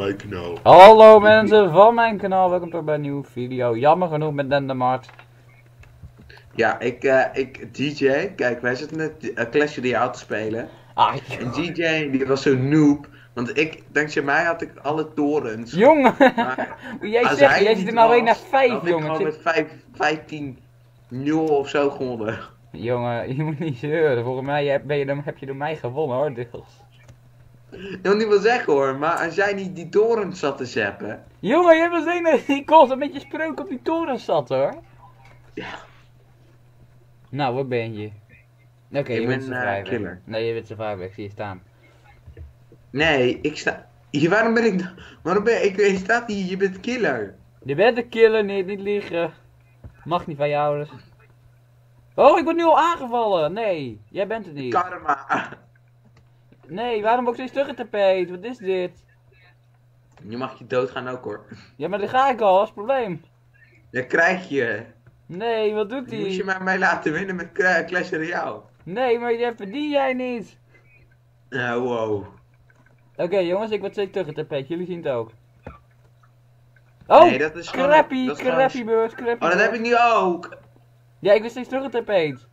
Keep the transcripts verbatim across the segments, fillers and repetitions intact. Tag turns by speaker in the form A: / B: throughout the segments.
A: mijn kanaal.
B: Hallo mensen van mijn kanaal, welkom terug bij een nieuwe video. Jammer genoeg met Dendemart.
A: Ja, ik, uh, ik, D J, kijk, wij zitten net uh, Clash Royale te spelen.
B: Ah,
A: En D J, die was zo noob. Want ik, dankzij mij had ik alle torens.
B: jongen!
A: Maar
B: jij
A: als
B: zegt,
A: hij
B: jij
A: niet
B: zit er nou alleen naar
A: was,
B: vijf,
A: had ik
B: jongen.
A: gewoon
B: Ik
A: met vijf, vijftien nul of zo gewonnen.
B: zit- Jongen, je moet niet zeuren. Volgens mij heb, ben je, door- heb je door mij gewonnen hoor, deels.
A: Ik wil niet wel zeggen hoor, maar als jij niet die torens zat te zappen.
B: Jongen, je hebt eens een die constant met je spreuk op die toren zat hoor.
A: Ja.
B: Nou, waar ben je? Oké, okay,
A: Ik
B: je
A: ben,
B: bent
A: uh,
B: survivor.
A: killer.
B: Nee, je bent survivor, ik zie je staan.
A: Nee, ik sta... Hier, waarom ben ik... dan- Waarom ben ik... Je staat hier, je bent killer.
B: Je bent een killer, niet, niet liegen. Mag niet van je ouders. Oh, ik word nu al aangevallen. Nee, jij bent het niet.
A: Karma.
B: Nee, waarom ook steeds terug het tapijt? Wat is dit?
A: Nu mag je doodgaan ook hoor.
B: Ja, maar daar ga ik al, dat is het probleem.
A: Dat krijg je.
B: Nee, wat doet
A: Dan moest je
B: hij?
A: maar mij laten winnen met Cla- Clash Royale.
B: Nee, maar dat verdien jij niet.
A: Nou, wow.
B: Oké, jongens, ik word steeds terug het tapijt. Jullie zien het ook. Oh,
A: Nee, dat is gewoon-
B: crappy,
A: dat is gewoon-
B: crappy bird, crappy
A: Oh, dat
B: bird.
A: heb ik nu ook.
B: Ja, ik word steeds terug het tapijt.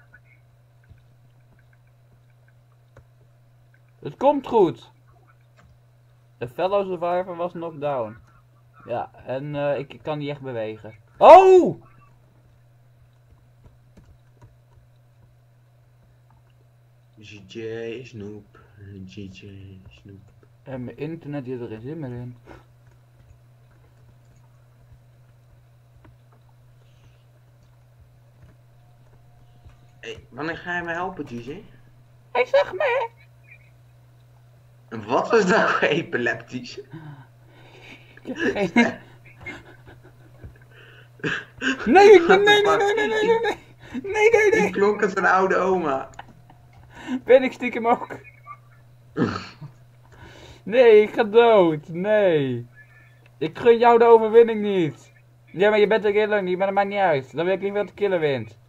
B: Het komt goed. De fellow survivor was knocked down. Ja, en eh, ik, ik kan niet echt bewegen. Oh!
A: G J Snoop. G J Snoop.
B: En mijn internet die heeft er geen zin meer in.
A: Hey, wanneer ga je mij helpen, G J?
B: Hij zag me!
A: En wat was nou epileptisch?
B: Ik heb geen... Nee, ik ben... Nee, nee, nee, nee, nee, nee, nee. Nee, nee,
A: Die
B: nee.
A: klonk als een oude oma.
B: Ben ik stiekem ook? Nee, ik ga dood. Nee. Ik gun jou de overwinning niet. Ja, maar je bent de killer niet, maar dat maakt niet uit. Dan wil ik liever dat de killer wint.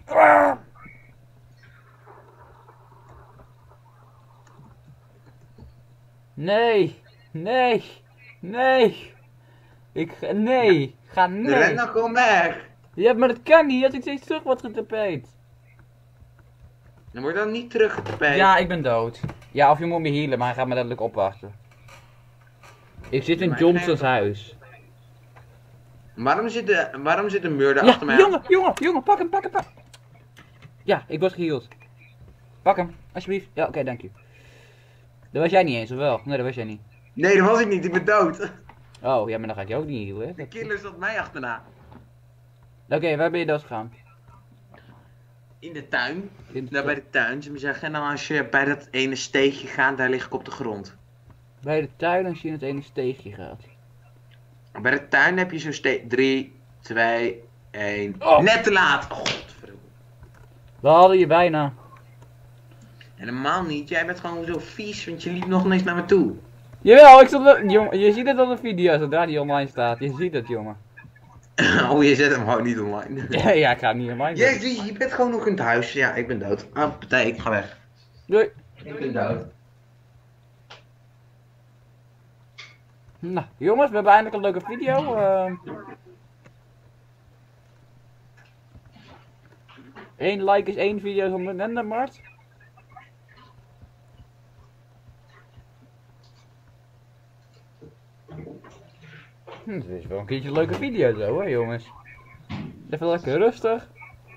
B: Nee. Nee. Nee. Ik ga... Nee. Ga
A: Ren
B: nee.
A: nou gewoon weg.
B: Ja, maar dat kan niet als ik steeds terug word getapeerd.
A: Dan word dan niet teruggetaped.
B: Ja, ik ben dood. Ja, of je moet me healen, maar hij gaat me dadelijk opwachten. Ik zit in
A: Maar
B: Johnson's
A: geen-
B: huis.
A: Waarom zit de, waarom zit de murder
B: Ja,
A: achter mij?
B: jongen, jongen, jongen, pak hem, pak hem, pak hem. Ja, ik word geheeld. Pak hem, alsjeblieft. Ja, oké, dank je. Dat was jij niet eens, of wel? Nee, dat was jij niet.
A: Nee, dat was ik niet. Ik ben dood.
B: Oh, ja, maar dan ga ik je ook niet healen.
A: De
B: Oké,
A: killer zat mij achterna.
B: waar ben je dood gegaan?
A: In de tuin.
B: In de
A: Daar bij de tuin. Ze zeggen, en dan als je bij dat ene steegje gaat, daar lig ik op de grond.
B: Bij de tuin als je in het ene steegje gaat.
A: Bij de tuin heb je zo'n steeg. drie, twee, één.
B: Oh.
A: Net te laat. Oh, godverdomme.
B: We hadden je bijna.
A: Helemaal niet. Jij bent gewoon zo vies, want je liep nog niks naar me toe.
B: Jawel, ik stond er, jongen, je ziet het op de video zodra die online staat. Je ziet het, jongen.
A: Oh, je zet hem gewoon niet online.
B: Ja, ja, ik ga hem niet online zetten.
A: Jezus, je bent gewoon nog in het huis. Ja, ik ben dood. Ah, partij, ik ga weg.
B: Doei.
A: Ik ben dood.
B: Nou, jongens, we hebben eindelijk een leuke video. Uh... Eén like is één video zonder Dendemart. Hm, het is wel een keertje een leuke video zo, hè jongens. Even lekker rustig.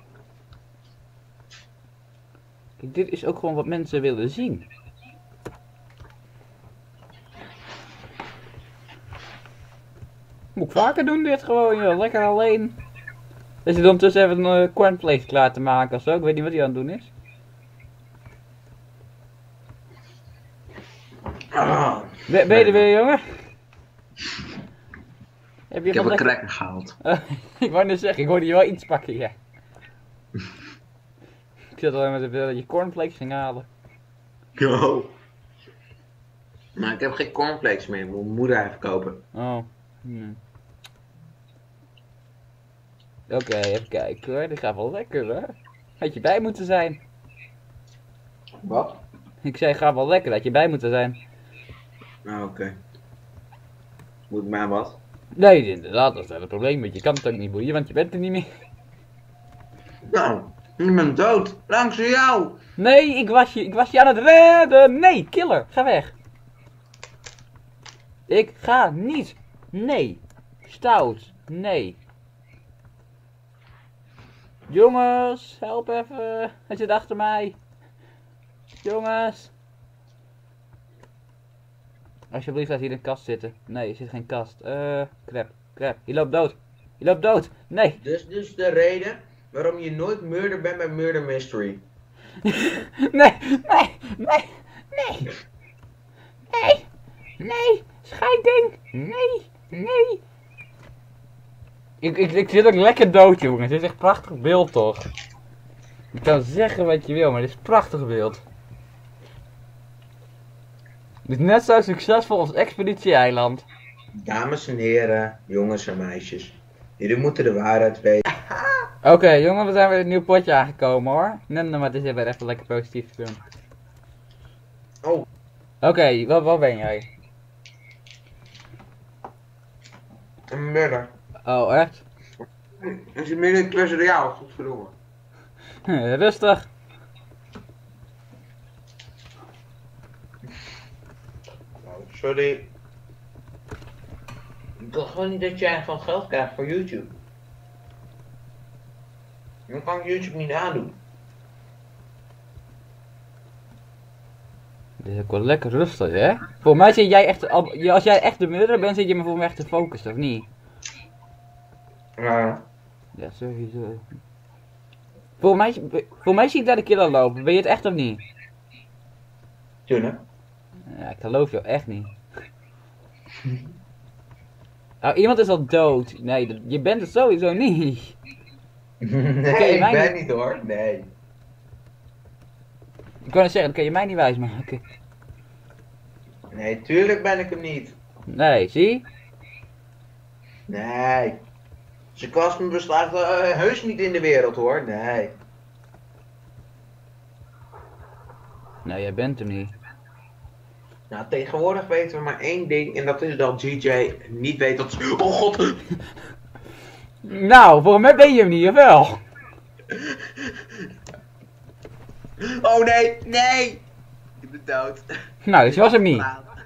B: Kijk, dit is ook gewoon wat mensen willen zien. Moet ik vaker doen dit gewoon, joh. Lekker alleen. Is hij ondertussen even een uh, cornflakes klaar te maken of zo? Ik weet niet wat hij aan het doen is.
A: Ah,
B: Ben, ben je er weer, jongen? Heb je
A: ik heb
B: wat
A: een
B: lekker-
A: cracker gehaald.
B: Ik wou net zeggen, ik hoorde je wel iets pakken, ja. Ik zat alleen maar te willen dat je cornflakes ging halen.
A: Go. Maar ik heb geen cornflakes meer. Ik moet mijn moeder even kopen.
B: Oh. Hmm. Oké, even kijken hoor. Dit gaat wel lekker hoor. Had je bij moeten zijn.
A: Wat?
B: Ik zei, gaat wel lekker. Had je bij moeten zijn.
A: Ah, oké. Moet mij wat?
B: Nee, inderdaad, dat is wel het probleem. Want je kan het ook niet boeien, want je bent er niet meer.
A: Nou, ik ben dood. Dankzij jou.
B: Nee, ik was je, ik was je aan het redden. Nee, killer, ga weg. Ik ga niet. Nee. Stout. Nee. Jongens, help even. Hij zit achter mij. Jongens. Alsjeblieft, laat hier in een kast zitten. Nee, er zit geen kast. Eh, uh, crap, crap. Je loopt dood. Je loopt dood. Nee.
A: Dus, dus de reden waarom je nooit murder bent bij Murder Mystery.
B: Nee, nee, nee, nee. Nee, nee, scheidding. Nee, nee. Ik, ik, ik zit ook lekker dood, jongens. Dit is echt een prachtig beeld, toch? Je kan zeggen wat je wil, maar dit is een prachtig beeld. Dit is net zo succesvol als Expeditie Eiland.
A: Dames en heren, jongens en meisjes. Jullie moeten de waarheid weten.
B: Oké, okay, jongen, we zijn weer in een nieuw potje aangekomen, hoor. Nee, maar het is weer even lekker positief te doen.
A: Oh.
B: Oké, okay, wat, wat ben jij?
A: Een murder.
B: Oh, echt?
A: Is het midden in het Clash Royale, godverdomme.
B: Rustig.
A: Sorry. Ik wil gewoon niet dat jij van geld krijgt voor YouTube. Dan kan ik YouTube niet aandoen.
B: Dit is ook wel lekker rustig, hè? Voor mij zit jij echt, als jij echt de murder bent, zit je me voor mij echt te focussen, of niet?
A: Ja.
B: Ja, sowieso. Voor mij, voor mij zie ik daar de killer lopen, ben je het echt of niet?
A: Tuurlijk.
B: Ja, ik geloof jou echt niet. Oh, iemand is al dood. Nee, dat, je bent het sowieso niet.
A: Nee, ik ben niet hoor. Nee.
B: Ik kan het zeggen, dat kun je mij niet wijsmaken.
A: Nee, tuurlijk ben ik hem niet.
B: Nee, zie?
A: Nee. Sarcasme bestaat uh, heus niet in de wereld hoor. Nee.
B: Nee, jij bent hem niet.
A: Nou, tegenwoordig weten we maar één ding en dat is dat G J niet weet dat ze... Oh god!
B: Nou, voor mij ben je hem niet, of wel?
A: Oh nee, nee! Ik ben dood.
B: Nou, dus je was hem niet.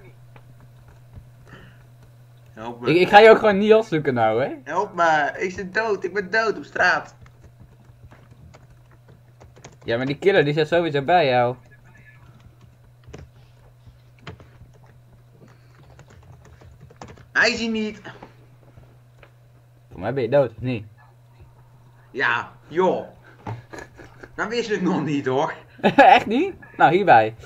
A: Help me.
B: Ik, ik ga je ook gewoon niet opzoeken nou, hè?
A: Help me, ik zit dood, ik ben dood op straat.
B: Ja, maar die killer die zit sowieso bij jou.
A: Hij is hier niet.
B: Voor mij ben je dood, of niet?
A: Ja, joh. Nou wist ik nog niet hoor.
B: Echt niet? Nou, hierbij.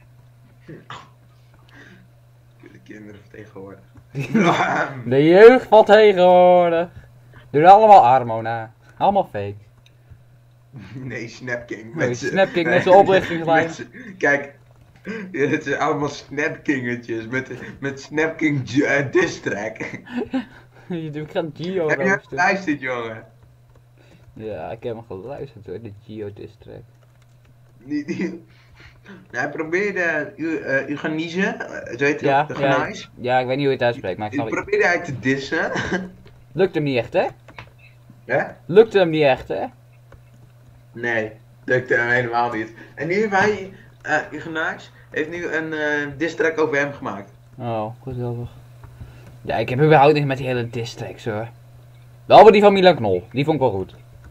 A: De kinderen van tegenwoordig.
B: De jeugd van tegenwoordig. Doen allemaal Armo na. Allemaal fake.
A: Nee, Snapking.
B: Nee, Snapking met zijn oprichtingslijn.
A: Kijk, het zijn allemaal Snapkingetjes met, met Snapking uh, diss track.
B: Je doet gaan Gio
A: Heb je
B: roosten.
A: geluisterd, jongen?
B: Ja, ik heb hem geluisterd hoor, de Gio diss track.
A: Die, die... Hij probeerde uh, Eugenise, uh, zo heet
B: Ja,
A: het,
B: ja,
A: Eugenise.
B: ja, ik weet niet hoe je het uitspreekt, maar ik
A: Die
B: snap het.
A: probeerde hij te dissen.
B: Lukt hem niet echt, hè?
A: Hè?
B: Lukt hem niet echt, hè?
A: Nee, lukte hem helemaal niet. En nu heeft hij, uh, Eugenise, heeft nu een uh, diss track over hem gemaakt.
B: Oh, geweldig. Ja, ik heb überhaupt niet met die hele diss tracks hoor. Behalve die van Milan Knol, die vond ik wel goed.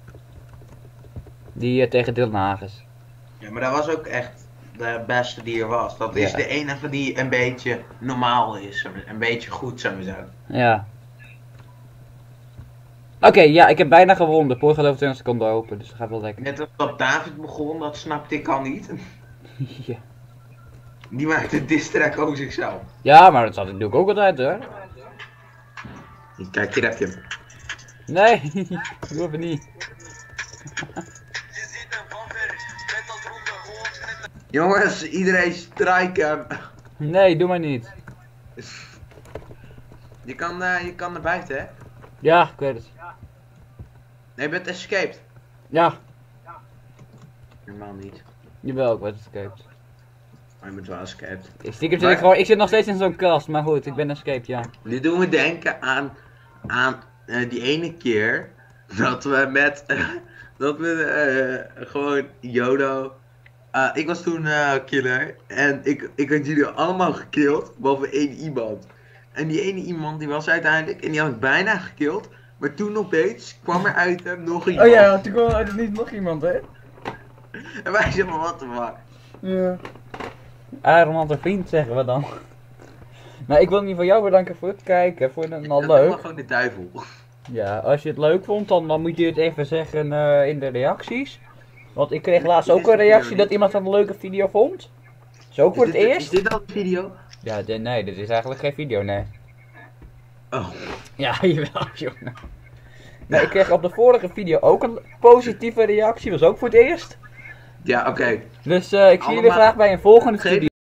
B: Die uh, tegen Dylan Hagens.
A: Ja, maar dat was ook echt de beste die er was. Dat is
B: Ja.
A: de enige die een beetje normaal is. Een beetje goed sowieso.
B: Ja. Oké, okay, ja, ik heb bijna gewonnen. De poort gaat over twintig seconden open, dus dat gaat wel lekker.
A: Net als dat David begon, dat snapte ik al niet.
B: Ja.
A: Die maakte een diss track over zichzelf.
B: Ja, maar dat zat ik doe ik ook altijd hoor.
A: Kijk, hier heb je hem.
B: Nee, doe even niet.
A: Jongens, iedereen strijken.
B: Nee, doe maar niet.
A: Je kan, uh, je kan naar buiten, hè?
B: Ja, ik weet het.
A: Nee, je bent escaped.
B: Ja,
A: Normaal niet.
B: jawel, ik weet het escaped.
A: Maar je bent wel escaped.
B: Stiekem zit ik gewoon, ik zit nog steeds in zo'n kast, maar goed, ik ben escaped, ja.
A: Dit doen we denken aan, aan uh, die ene keer dat we met, uh, dat we uh, gewoon YOLO, uh, ik was toen uh, killer en ik, ik had jullie allemaal gekilld, behalve één iemand. En die ene iemand die was uiteindelijk, en die had ik bijna gekilld, maar toen opeens kwam er uit hem nog iemand.
B: Oh ja, toen kwam er uit het niet nog iemand, hè?
A: En wij zeggen maar, wat de fuck.
B: Ja. Aarland een vriend, zeggen we dan. Nou, ik wil niet van jou bedanken voor het kijken, voor het al
A: Dat
B: leuk.
A: was gewoon de duivel.
B: Ja, als je het leuk vond, dan, dan moet je het even zeggen uh, in de reacties. Want ik kreeg laatst ook een reactie dat iemand het een leuke video vond. Is ook voor het eerst.
A: Is dit al een video?
B: Ja, de, nee, dit is eigenlijk geen video, nee.
A: Oh.
B: Ja, jawel, jongen. Nee, ik kreeg op de vorige video ook een positieve reactie, was ook voor het eerst.
A: Ja, oké. Okay.
B: Dus uh, ik zie jullie graag bij een volgende video.